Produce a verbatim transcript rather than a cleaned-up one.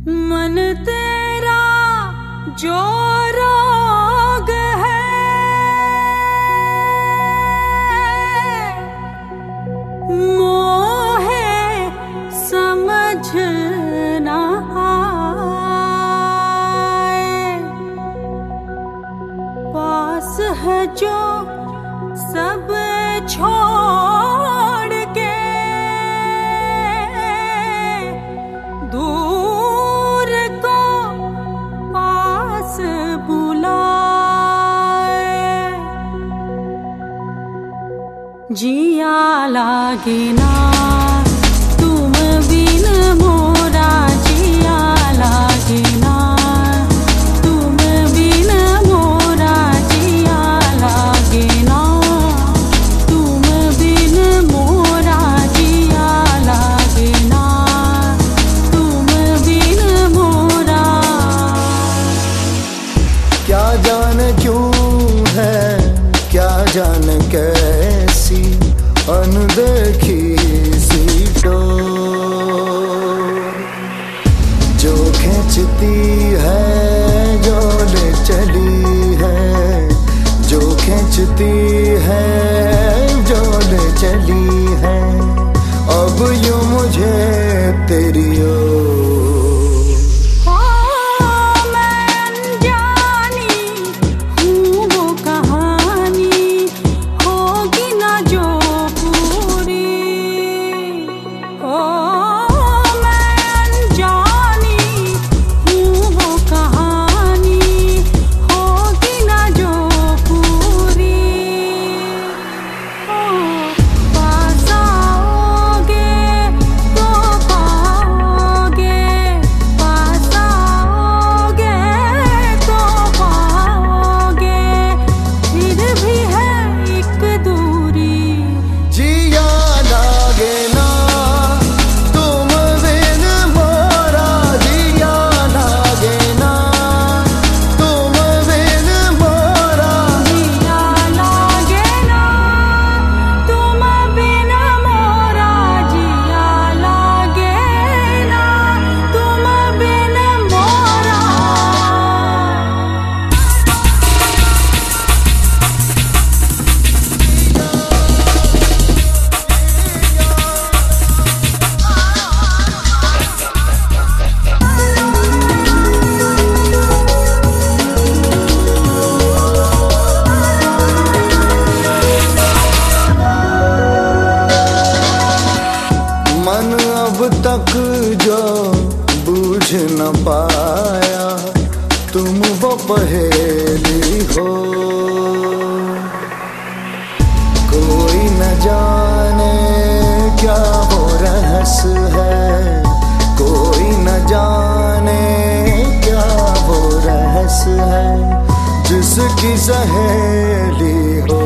मन तेरा जो रोग है, मोहे समझ ना आए। पास है जो सब छोड़ के दूर को पास बुलाए। जिया लागे ना तुम बिन मोरा, जिया लागे ना तुम बिन मोरा, जिया लागे ना तुम बिन मोरा, जिया लागे ना तुम बिन मोरा। क्या जाने क्यों है, क्या जाने कैसी अनदेखी सी डोर जो खींचती है, जो ले चली है, जो खींचती है, जो ले चली है, अब यूं मुझे तेरी ओर। अब तक जो बूझ न पाया, तुम वो पहेली हो। कोई न जाने क्या वो रहस्य है, कोई न जाने क्या वो रहस्य है, जिसकी सहेली हो।